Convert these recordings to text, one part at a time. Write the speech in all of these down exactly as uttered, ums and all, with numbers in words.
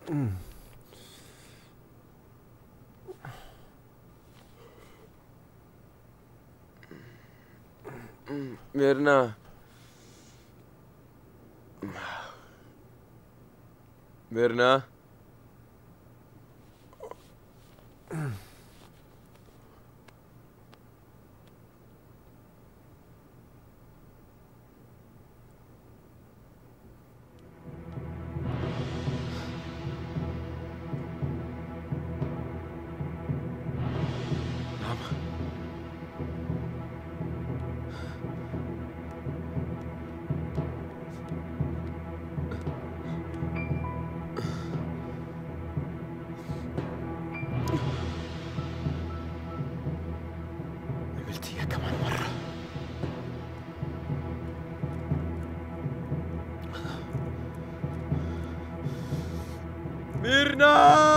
ميرنا ميرنا عملتيها كمان مرة. ميرنا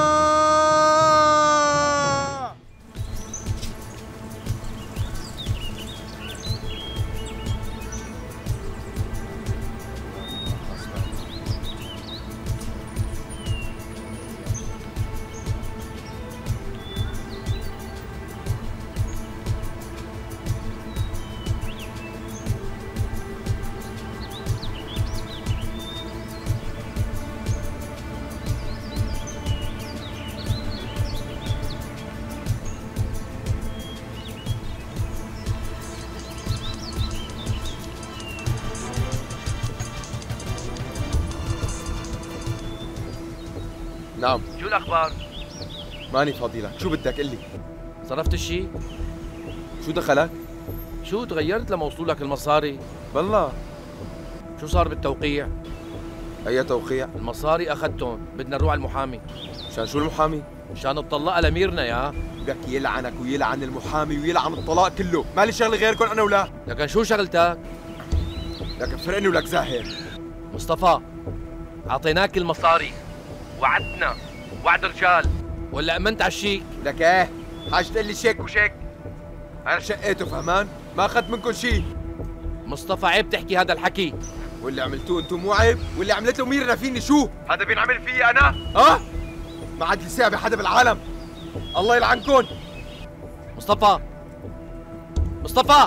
نعم. شو الأخبار؟ ماني فاضي لك، شو بدك قل لي؟ صرفت الشيء؟ شو دخلك؟ شو تغيرت لما وصلوا لك المصاري؟ بالله. شو صار بالتوقيع؟ أي توقيع؟ المصاري أخذتهم، بدنا نروح على المحامي. مشان شو المحامي؟ مشان الطلاقة لميرنا يا بدك يلعنك ويلعن المحامي ويلعن الطلاق كله، مالي شغله غيركم أنا ولا؟ لكن شو شغلتك؟ لك فرقني ولك زاهر. مصطفى أعطيناك المصاري، وعدنا وعد رجال، ولا أمنت على الشيك؟ لك ايه؟ حاج تقول لي شيك وشيك؟ أنا شقيته فهمان؟ ما أخذت منكم شيء. مصطفى عيب تحكي هذا الحكي. واللي عملتوه انتم مو عيب؟ واللي عملته ميرنا فيني شو؟ هذا بينعمل فيي أنا؟ ها؟ ما عاد لساعة بحدا بالعالم. الله يلعنكم. مصطفى مصطفى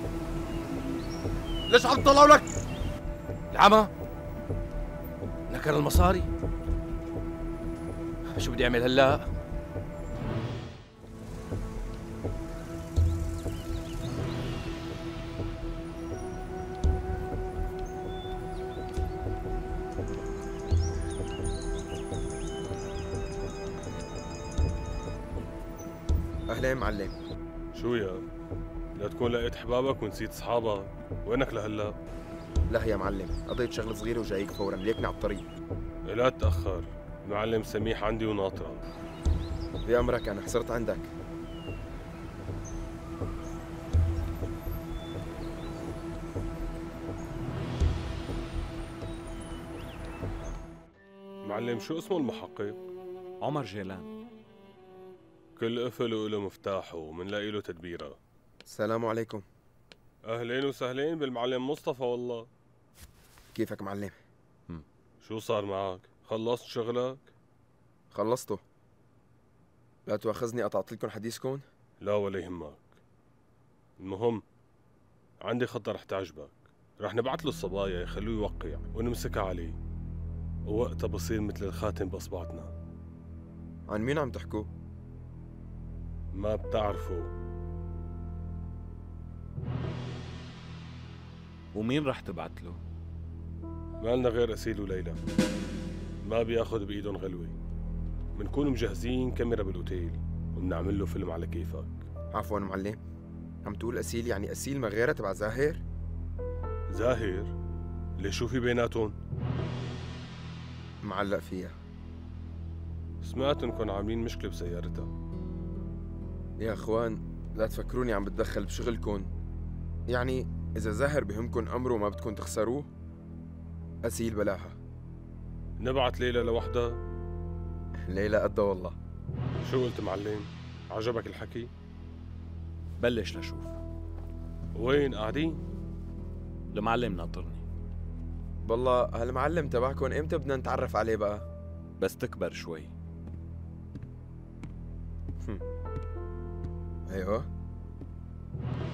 ليش عم تطلعوا لك؟ العمى نكر المصاري. شو بدي اعمل هلا؟ أهلين معلم. شو يا؟ لا تكون لقيت حبابك ونسيت اصحابك، وينك لهلا؟ لا يا معلم، قضيت شغلة صغيرة وجايك فورا، ليكني على الطريق. لا تتأخر، المعلم سميح عندي وناطرة. بأمرك أنا حصرت عندك. معلم شو اسمه المحقق؟ عمر جيلان. كل قفل وله مفتاحه ومنلاقي له تدبيره. السلام عليكم. أهلين وسهلين بالمعلم مصطفى والله. كيفك معلم؟ شو صار معك؟ خلصت شغلك؟ خلصته. لا تواخذني قطعت لكم حديثكم؟ لا ولا يهمك. المهم عندي خطة رح تعجبك، رح نبعث له الصبايا يخلوه يوقع ونمسكها عليه، ووقتها بصير مثل الخاتم بأصبعتنا. عن مين عم تحكوا؟ ما بتعرفوا. ومين رح تبعت له؟ ما لنا غير أسيل وليلى، ما بياخد بإيدهم غلوة. بنكون مجهزين كاميرا بالأوتيل وبنعمل له فيلم على كيفك. عفوا معلم، عم تقول أسيل يعني أسيل ما غيرها تبع زاهر؟ زاهر؟ ليش شو في بيناتهم؟ معلق فيها. سمعت انكم عاملين مشكلة بسيارتها. يا اخوان لا تفكروني عم بتدخل بشغلكم، يعني إذا زاهر بهمكن أمره وما بدكم تخسروه أسيل بلاها. نبعت ليلى لوحدها؟ ليلى قدها والله. شو قلت معلم؟ عجبك الحكي؟ بلش لشوف. وين قاعدين؟ المعلم ناطرني. بالله هالمعلم تبعكم امتى بدنا نتعرف عليه بقى؟ بس تكبر شوي. ايوه